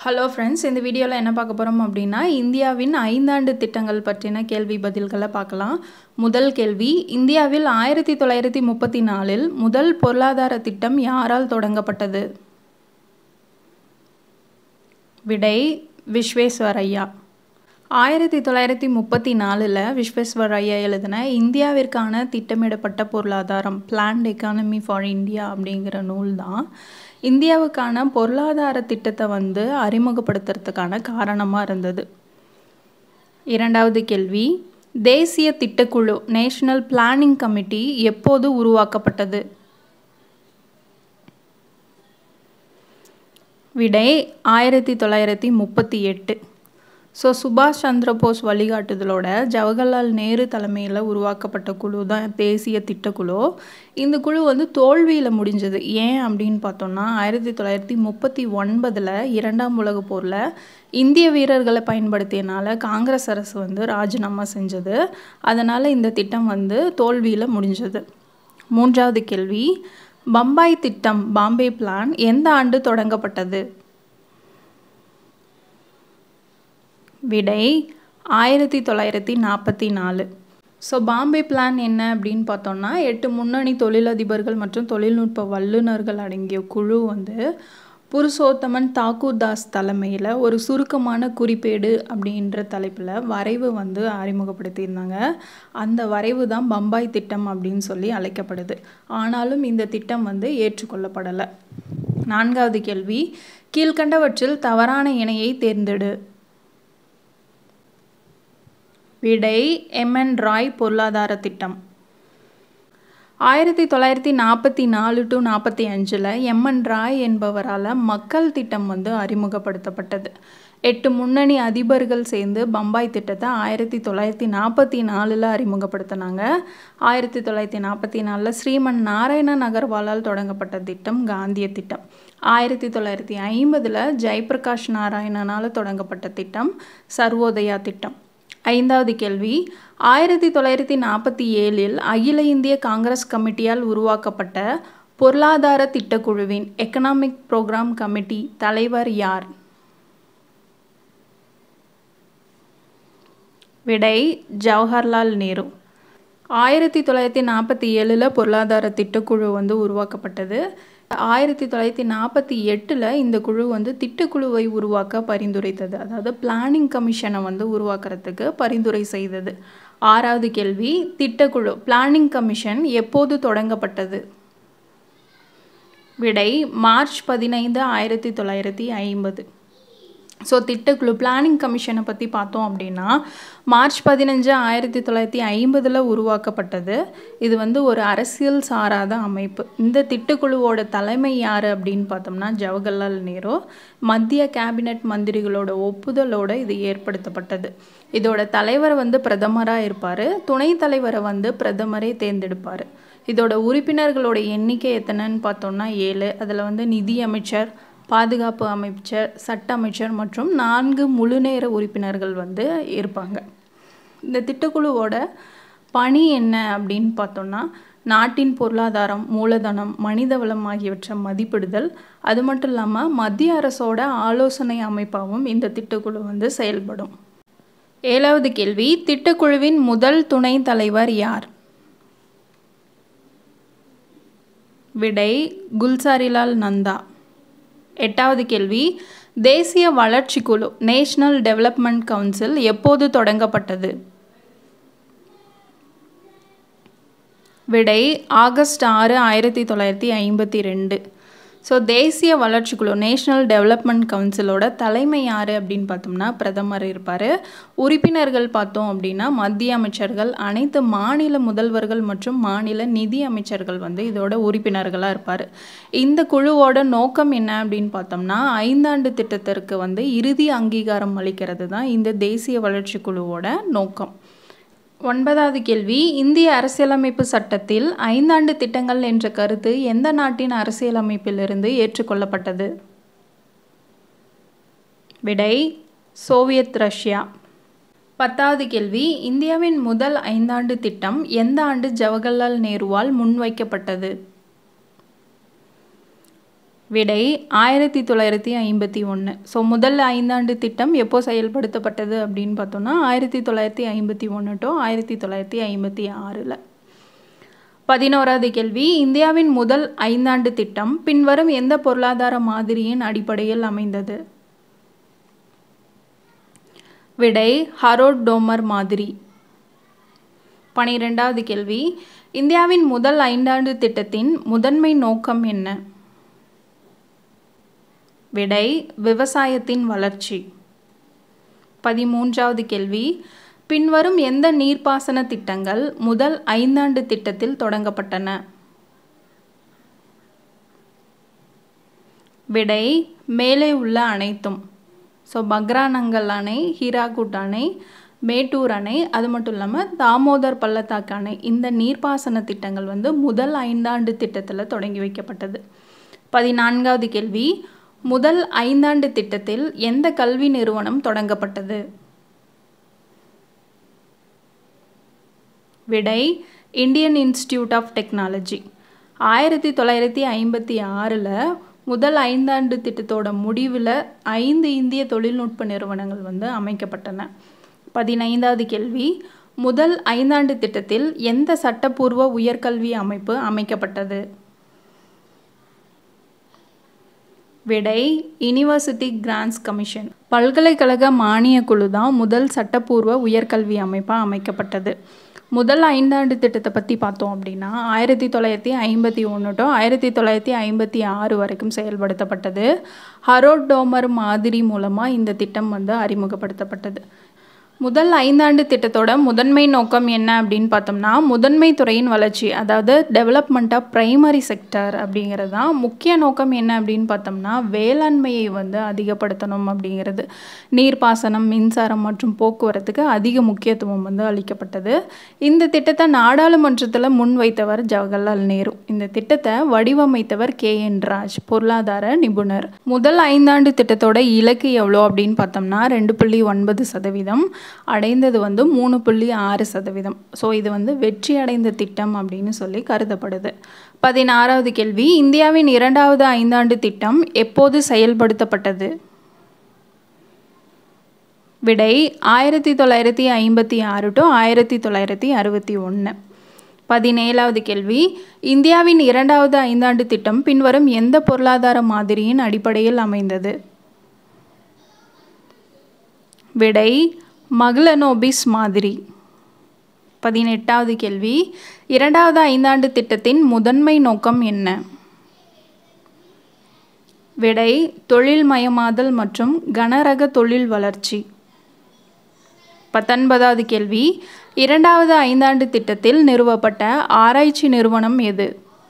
Hello friends, இந்த வீடியோவில் என்ன பார்க்க போகிறோம் அப்படின்னா இந்தியாவின் 5 ஆண்டு திட்டங்கள் பற்றின கேள்வி பதில்களை பார்க்கலாம். முதல் கேள்வி, இந்தியாவில் 1934இல் முதல் பொருளாதார திட்டம் யாரால் தொடங்கப்பட்டது? விடை விஸ்வேஸ்வரய்யா. 1934இல் விஸ்வேஸ்வரய்யா எழுதின இந்தியாவிற்கான திட்டமிடப்பட்ட பொருளாதாரம் பிளான்ட் எக்கானமி ஃபார் இந்தியா அப்படிங்கிற நூல் தான் இந்தியாவுக்கான பொருளாதார திட்டத்தை அறிமுகப்படுத்துறதுக்கான காரணமாக இருந்தது. இரண்டாவது கேள்வி, தேசிய திட்டக்குழு நேஷனல் பிளானிங் கமிட்டி எப்போது உருவாக்கப்பட்டது? விடை 1938. சுபாஷ் சந்திர போஸ் வழிகாட்டுதலோட ஜவஹர்லால் நேரு தலைமையில் உருவாக்கப்பட்ட குழு தான் தேசிய திட்டக்குழு. இந்த குழு தோல்வியில் முடிஞ்சது. ஏன் அப்படின்னு பார்த்தோம்னா 1939 இரண்டாம் உலகப் போரில் இந்திய வீரர்களை பயன்படுத்தியனால காங்கிரஸ் அரசு ராஜினாமா செஞ்சது. அதனால் இந்த திட்டம் தோல்வியில் முடிஞ்சது. மூன்றாவது கேள்வி, பம்பாய் திட்டம் பாம்பே பிளான் எந்த ஆண்டு தொடங்கப்பட்டது? விடை 1944. பாம்பே பிளான் என்ன அப்படின்னு பார்த்தோம்னா 8 முன்னணி தொழிலதிபர்கள் மற்றும் தொழில்நுட்ப வல்லுநர்கள் அடங்கிய குழு புருஷோத்தமன் தாக்கூர் தாஸ் தலைமையில் ஒரு சுருக்கமான குறிப்பேடு அப்படின்ற தலைப்பில் வரைவு அறிமுகப்படுத்தியிருந்தாங்க. அந்த வரைவு தான் பம்பாய் திட்டம் அப்படின்னு சொல்லி அழைக்கப்படுது. ஆனாலும் இந்த திட்டம் ஏற்றுக்கொள்ளப்படலை. நான்காவது கேள்வி, கீழ்கண்டவற்றில் தவறான இணையை தேர்ந்தெடு. விடை எம்என் ராய் பொருளாதார திட்டம். 1944 to 45 எம்என் ராய் என்பவரால் மக்கள் திட்டம் அறிமுகப்படுத்தப்பட்டது. 8 முன்னணி அதிபர்கள் சேர்ந்து பம்பாய் திட்டத்தை 1944 அறிமுகப்படுத்தினாங்க. 1944 ஸ்ரீமன் நாராயணன் அகர்வாலால் தொடங்கப்பட்ட திட்டம் காந்திய திட்டம். 1950 ஜெயபிரகாஷ் நாராயணனால் தொடங்கப்பட்ட திட்டம் சர்வோதயா திட்டம். ஐந்தாவது கேள்வி, 1947 அகில இந்திய காங்கிரஸ் கமிட்டியால் உருவாக்கப்பட்ட பொருளாதார திட்டக்குழுவின் எக்கனாமிக் ப்ரோக்ராம் கமிட்டி தலைவர் யார்? விடை ஜவஹர்லால் நேரு. 1947 பொருளாதார திட்டக்குழு உருவாக்கப்பட்டது. 1948 இந்த குழு திட்டக்குழுவை உருவாக்க பரிந்துரைத்தது. அதாவது பிளானிங் கமிஷனை உருவாக்குறதுக்கு பரிந்துரை செய்தது. ஆறாவது கேள்வி, திட்டக்குழு பிளானிங் கமிஷன் எப்போது தொடங்கப்பட்டது? விடை மார்ச் 15, 1950. திட்டக்குழு பிளானிங் கமிஷனை பற்றி பார்த்தோம் அப்படின்னா மார்ச் 15, 1950 உருவாக்கப்பட்டது. இது ஒரு அரசியல் சாராத அமைப்பு. இந்த திட்டக்குழுவோட தலைமை யார் அப்படின்னு பார்த்தோம்னா ஜவஹர்லால் நேரு. மத்திய கேபினட் மந்திரிகளோட ஒப்புதலோடு இது ஏற்படுத்தப்பட்டது. இதோட தலைவர் பிரதமராக இருப்பார். துணைத் தலைவரை பிரதமரே தேர்ந்தெடுப்பார். இதோட உறுப்பினர்களோட எண்ணிக்கை எத்தனைன்னு பார்த்தோம்னா 7. அதில் நிதி அமைச்சர், பாதுகாப்பு அமைச்சர், சட்ட அமைச்சர் மற்றும் 4 முழுநேர உறுப்பினர்கள் இருப்பாங்க. இந்த திட்டக்குழுவோட பணி என்ன அப்படின்னு பார்த்தோம்னா நாட்டின் பொருளாதாரம், மூலதனம், மனிதவளம் ஆகியவற்றை மதிப்பிடுதல். அது மட்டும் இல்லாமல் மத்திய அரசோட ஆலோசனை அமைப்பாகவும் இந்த திட்டக்குழு செயல்படும். ஏழாவது கேள்வி, திட்டக்குழுவின் முதல் துணைத் தலைவர் யார்? விடை குல்சாரிலால் நந்தா. எட்டாவது கேள்வி, தேசிய வளர்ச்சி குழு நேஷனல் டெவலப்மெண்ட் கவுன்சில் எப்போது தொடங்கப்பட்டது? விடை ஆகஸ்ட் 6, 1952. தேசிய வளர்ச்சி குழு நேஷனல் டெவலப்மெண்ட் கவுன்சிலோட தலைமை யார் அப்படின்னு பார்த்தோம்னா பிரதமர் இருப்பார். உறுப்பினர்கள் பார்த்தோம் அப்படின்னா மத்திய அமைச்சர்கள், அனைத்து மாநில முதல்வர்கள் மற்றும் மாநில நிதி அமைச்சர்கள் இதோட உறுப்பினர்களாக இருப்பார். இந்த குழுவோட நோக்கம் என்ன அப்படின்னு பார்த்தோம்னா 5 ஆண்டு திட்டத்திற்கு இறுதி அங்கீகாரம் அளிக்கிறது தான் இந்த தேசிய வளர்ச்சி குழுவோட நோக்கம். ஒன்பதாவது கேள்வி, இந்திய அரசியலமைப்பு சட்டத்தில் 5 ஆண்டு திட்டங்கள் என்ற கருத்து எந்த நாட்டின் அரசியலமைப்பிலிருந்து ஏற்றுக்கொள்ளப்பட்டது? விடை சோவியத் ரஷ்யா. 10வது கேள்வி, இந்தியாவின் முதல் 5 ஆண்டு திட்டம் எந்த ஆண்டு ஜவஹர்லால் நேருவால் முன்வைக்கப்பட்டது? விடை 1951. ஸோ முதல் ஐந்தாண்டு திட்டம் எப்போ செயல்படுத்தப்பட்டது அப்படின்னு பார்த்தோம்னா 1951 to 1956. 11வது கேள்வி, இந்தியாவின் முதல் ஐந்தாண்டு திட்டம் பின்வரும் எந்த பொருளாதார மாதிரியின் அடிப்படையில் அமைந்தது? விடை ஹரோட் டோமர் மாதிரி. 12வது கேள்வி, இந்தியாவின் முதல் ஐந்தாண்டு திட்டத்தின் முதன்மை நோக்கம் என்ன? விடை விவசாயத்தின் வளர்ச்சி. 13வது கேள்வி, பின்வரும் எந்த நீர்ப்பாசன திட்டங்கள் முதல் ஐந்தாண்டு திட்டத்தில் தொடங்கப்பட்டன? விடை மேலே உள்ள அனைத்தும். ஸோ பக்ரானங்கல் அணை, ஹீராகுட் அணை, மேட்டூர் அணை, அது மட்டும் இல்லாமல் தாமோதர் பள்ளத்தாக்கு அணை, இந்த நீர்ப்பாசன திட்டங்கள் வந்து முதல் ஐந்தாண்டு திட்டத்தில் தொடங்கி வைக்கப்பட்டது. 14வது கேள்வி, முதல் ஐந்தாண்டு திட்டத்தில் எந்த கல்வி நிறுவனம் தொடங்கப்பட்டது? விடை இந்தியன் இன்ஸ்டிடியூட் ஆஃப் டெக்னாலஜி. 1956 முதல் ஐந்தாண்டு திட்டத்தோட முடிவில் 5 இந்திய தொழில்நுட்ப நிறுவனங்கள் வந்து அமைக்கப்பட்டன. 15வது கேள்வி, முதல் ஐந்தாண்டு திட்டத்தில் எந்த சட்டப்பூர்வ உயர்கல்வி அமைப்பு அமைக்கப்பட்டது? விடை யூனிவர்சிட்டி கிராண்ட்ஸ் கமிஷன். பல்கலைக்கழக மானிய குழு தான் முதல் சட்டப்பூர்வ உயர்கல்வி அமைப்பாக அமைக்கப்பட்டது. முதல் ஐந்தாண்டு திட்டத்தை பற்றி பார்த்தோம் அப்படின்னா 1951 to 1956 வரைக்கும் செயல்படுத்தப்பட்டது. ஹரோட் டோமர் மாதிரி மூலமாக இந்த திட்டம் வந்து அறிமுகப்படுத்தப்பட்டது. முதல் ஐந்தாண்டு திட்டத்தோட முதன்மை நோக்கம் என்ன அப்படின்னு பார்த்தோம்னா முதன்மை துறையின் வளர்ச்சி, அதாவது டெவலப்மெண்ட் ஆஃப் பிரைமரி செக்டர் அப்படிங்கிறது தான். முக்கிய நோக்கம் என்ன அப்படின்னு பார்த்தோம்னா வேளாண்மையை வந்து அதிகப்படுத்தணும் அப்படிங்கிறது. நீர்ப்பாசனம், மின்சாரம் மற்றும் போக்குவரத்துக்கு அதிக முக்கியத்துவம் வந்து அளிக்கப்பட்டது. இந்த திட்டத்தை நாடாளுமன்றத்தில் முன்வைத்தவர் ஜவஹர்லால் நேரு. இந்த திட்டத்தை வடிவமைத்தவர் KN ராஜ், பொருளாதார நிபுணர். முதல் ஐந்தாண்டு திட்டத்தோட இலக்கு எவ்வளோ அப்படின்னு பார்த்தோம்னா 2.9%, அடைந்தது வந்து 3.6%. ஸோ இது வந்து வெற்றி அடைந்த திட்டம் அப்படின்னு சொல்லி கருதப்படுது. 16வது கேள்வி, இந்தியாவின் இரண்டாவது ஐந்தாண்டு திட்டம் எப்போது செயல்படுத்தப்பட்டது? விடை 1956 to 1961. 17வது கேள்வி, இந்தியாவின் இரண்டாவது ஐந்தாண்டு திட்டம் பின்வரும் எந்த பொருளாதார மாதிரியின் அடிப்படையில் அமைந்தது? விடை மகளனோபிஸ் மாதிரி. 18வது கேள்வி, இரண்டாவது ஐந்தாண்டு திட்டத்தின் முதன்மை நோக்கம் என்ன? விடை தொழில்மயமாதல் மற்றும் கனரக தொழில் வளர்ச்சி. 19வது கேள்வி, இரண்டாவது ஐந்தாண்டு திட்டத்தில் நிறுவப்பட்ட ஆராய்ச்சி நிறுவனம் எது?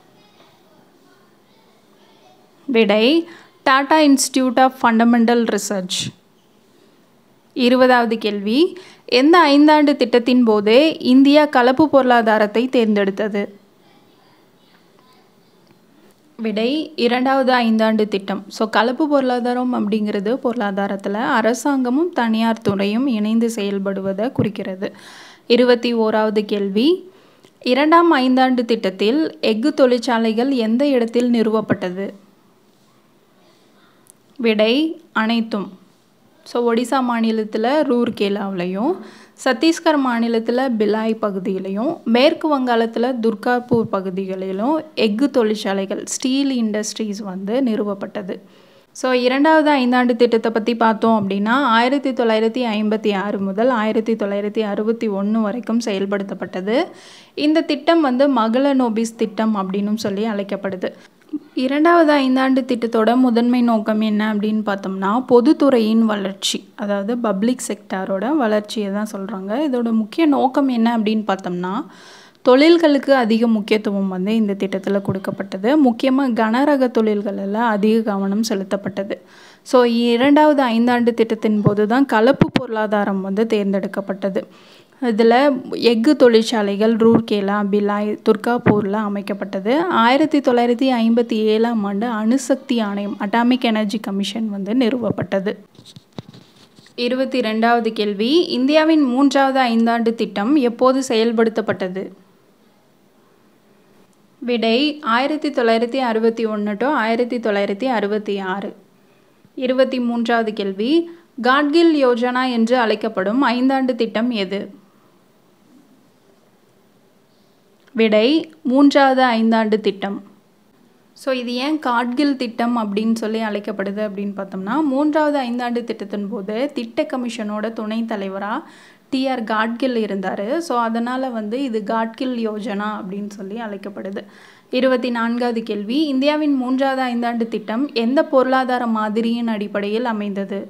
விடை Tata institute of fundamental research. 20வது கேள்வி, எந்த ஐந்தாண்டு திட்டத்தின் போது இந்தியா கலப்பு பொருளாதாரத்தை தேர்ந்தெடுத்தது? விடை இரண்டாவது ஐந்தாண்டு திட்டம். ஸோ கலப்பு பொருளாதாரம் அப்படிங்கிறது பொருளாதாரத்தில் அரசாங்கமும் தனியார் துறையும் இணைந்து செயல்படுவதை குறிக்கிறது. 21வது கேள்வி, இரண்டாம் ஐந்தாண்டு திட்டத்தில் எஃகு தொழிற்சாலைகள் எந்த இடத்தில் நிறுவப்பட்டது? விடை அனைத்தும். ஸோ ஒடிசா மாநிலத்தில் ரூர்கேலாவிலையும், சத்தீஸ்கர் மாநிலத்தில் பிலாய் பகுதியிலையும், மேற்கு வங்காளத்தில் துர்காப்பூர் பகுதிகளிலும் எஃகு தொழிற்சாலைகள், ஸ்டீல் இண்டஸ்ட்ரீஸ் வந்து நிறுவப்பட்டது. ஸோ இரண்டாவது ஐந்தாண்டு திட்டத்தை பற்றி பார்த்தோம் அப்படின்னா 1956 முதல் 1961 வரைக்கும் செயல்படுத்தப்பட்டது. இந்த திட்டம் வந்து மகளனோபிஸ் திட்டம் அப்படின்னு சொல்லி அழைக்கப்படுது. இரண்டாவது ஐந்தாண்டு திட்டத்தோட முதன்மை நோக்கம் என்ன அப்படின்னு பார்த்தோம்னா பொதுத்துறையின் வளர்ச்சி, அதாவது பப்ளிக் செக்டாரோட வளர்ச்சியை தான் சொல்கிறாங்க. இதோட முக்கிய நோக்கம் என்ன அப்படின்னு பார்த்தோம்னா தொழில்களுக்கு அதிக முக்கியத்துவம் வந்து இந்த திட்டத்தில் கொடுக்கப்பட்டது. முக்கியமாக கனரக தொழில்களில் அதிக கவனம் செலுத்தப்பட்டது. ஸோ இரண்டாவது ஐந்தாண்டு திட்டத்தின் போது தான் கலப்பு பொருளாதாரம் வந்து தேர்ந்தெடுக்கப்பட்டது. இதில் எஃகு தொழிற்சாலைகள் ரூர்கேலா, பிலாய், துர்காப்பூரில் அமைக்கப்பட்டது. 1957ஆம் ஆண்டு அணுசக்தி ஆணையம், அட்டாமிக் எனர்ஜி கமிஷன் வந்து நிறுவப்பட்டது. 22வது கேள்வி, இந்தியாவின் மூன்றாவது ஐந்தாண்டு திட்டம் எப்போது செயல்படுத்தப்பட்டது? விடை 1961 to 1966. 23வது கேள்வி, காட்கில் யோஜனா என்று அழைக்கப்படும் 5ஆண்டு திட்டம் எது? விடை 3வது 5ஆண்டு திட்டம். ஸோ இது ஏன் காட்கில் திட்டம் அப்படின்னு சொல்லி அழைக்கப்படுது அப்படின்னு பார்த்தோம்னா, 3வது 5ஆண்டு திட்டத்தின் போது திட்ட கமிஷனோட துணைத் தலைவராக டிஆர் காட்கில் இருந்தார். ஸோ அதனால் இது காட்கில் யோஜனா அப்படின்னு சொல்லி அழைக்கப்படுது. 24வது கேள்வி, இந்தியாவின் 3வது 5ஆண்டு திட்டம் எந்த பொருளாதார மாதிரியின் அடிப்படையில் அமைந்தது?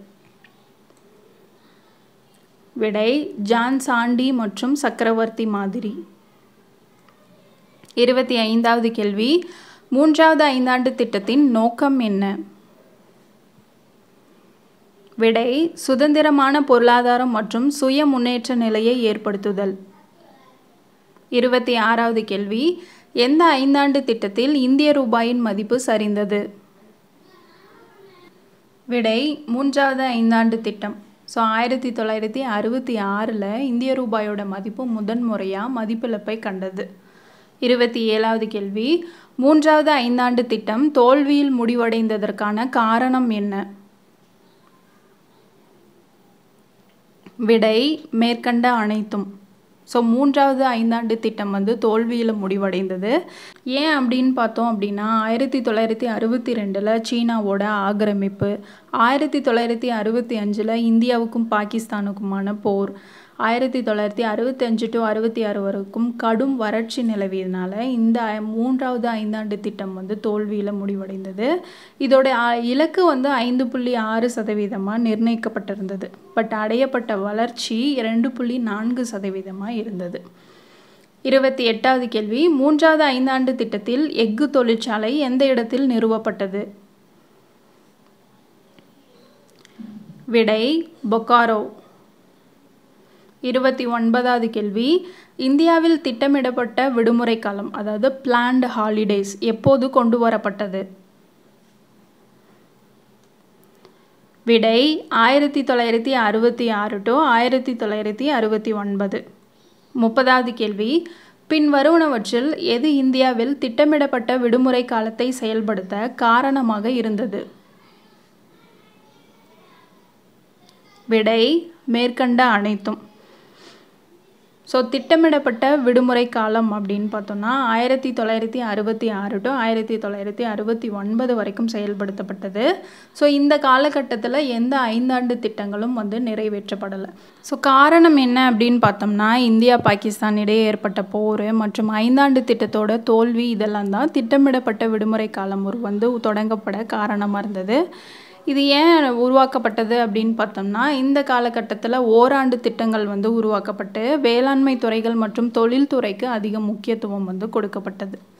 விடை ஜான் சாண்டி மற்றும் சக்கரவர்த்தி மாதிரி. 25வது கேள்வி, 3வது 5ஆண்டு திட்டத்தின் நோக்கம் என்ன? விடை சுதந்திரமான பொருளாதாரம் மற்றும் சுய முன்னேற்ற நிலையை ஏற்படுத்துதல். 26வது கேள்வி, எந்த 5ஆண்டு திட்டத்தில் இந்திய ரூபாயின் மதிப்பு சரிந்தது? விடை 3வது 5ஆண்டு திட்டம். ஸோ 1966 இந்திய ரூபாயோட மதிப்பு முதன்முறையாக மதிப்பிழப்பை கண்டது. 27வது கேள்வி, 3வது 5ஆண்டு திட்டம் தோல்வியில் முடிவடைந்ததற்கான காரணம் என்ன? விடை மேற்கண்ட அனைத்தும். ஸோ 3வது 5ஆண்டு திட்டம் தோல்வியில் முடிவடைந்தது. ஏன் அப்படின்னு பார்த்தோம் அப்படின்னா, 1962 சீனாவோட ஆக்கிரமிப்பு, 1965 இந்தியாவுக்கும் பாகிஸ்தானுக்குமான போர், 1965 to 66 வரைக்கும் கடும் வறட்சி நிலவியதுனால இந்த 3வது 5ஆண்டு திட்டம் தோல்வியில் முடிவடைந்தது. இதோட இலக்கு 5.6% நிர்ணயிக்கப்பட்டிருந்தது. பட் அடையப்பட்ட வளர்ச்சி 2.4% இருந்தது. 28வது கேள்வி, 3வது 5ஆண்டு திட்டத்தில் எஃகு தொழிற்சாலை எந்த இடத்தில் நிறுவப்பட்டது? விடை பொக்காரோ. 29வது கேள்வி, இந்தியாவில் திட்டமிடப்பட்ட விடுமுறை காலம், அதாவது பிளான்ட் ஹாலிடேஸ் எப்போது கொண்டு வரப்பட்டது? விடை 1966 to 1969. 30வது கேள்வி, பின் வருவனவற்றில் எது இந்தியாவில் திட்டமிடப்பட்ட விடுமுறை காலத்தை செயல்படுத்த காரணமாக இருந்தது? விடை மேற்கண்ட அனைத்தும். ஸோ திட்டமிடப்பட்ட விடுமுறை காலம் அப்படின்னு பார்த்தோம்னா 1966 to 1969 வரைக்கும் செயல்படுத்தப்பட்டது. ஸோ இந்த காலகட்டத்தில் எந்த 5ஆண்டு திட்டங்களும் நிறைவேற்றப்படலை. ஸோ காரணம் என்ன அப்படின்னு பார்த்தோம்னா, இந்தியா பாகிஸ்தான் இடையே ஏற்பட்ட போர் மற்றும் 5ஆண்டு திட்டத்தோட தோல்வி, இதெல்லாம் தான் திட்டமிடப்பட்ட விடுமுறை காலம் தொடங்கப்பட காரணமாக இருந்தது. இது ஏன் உருவாக்கப்பட்டது அப்படின்னு பார்த்தோம்னா, இந்த காலகட்டத்தில் ஓராண்டு திட்டங்கள் உருவாக்கப்பட்டு வேளாண்மை துறைகள் மற்றும் தொழில்துறைக்கு அதிக முக்கியத்துவம் கொடுக்கப்பட்டது.